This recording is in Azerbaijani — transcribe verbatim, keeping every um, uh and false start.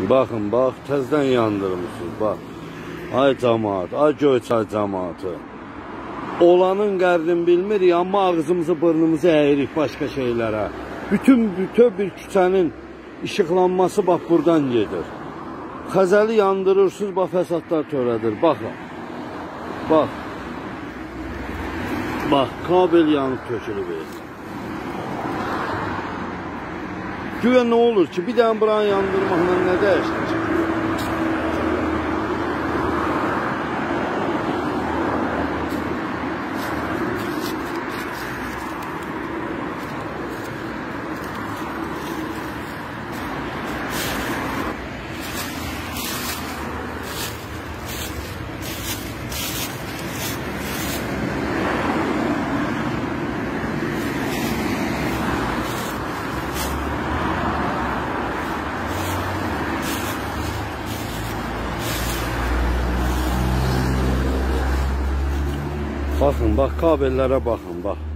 Bakın bak, tezden yandırmışsınız bak. Ay cemaat, ay Göyçay cemaatı. Olanın qərdini bilmirik, amma ağzımızı, burnumuzu əyirik başqa şeylərə. Bütün bütün bir küçənin işıqlanması bax buradan gedir. Xəzəli yandırırsınız, bax fəsadlar törədir. Baxın. Bax. Bax, kabel yanıb tökülüb. Güya nə olur ki, bir dənə buranı yandırmaqla nə dəyişir? Bakın bak, kabellere bakın bak.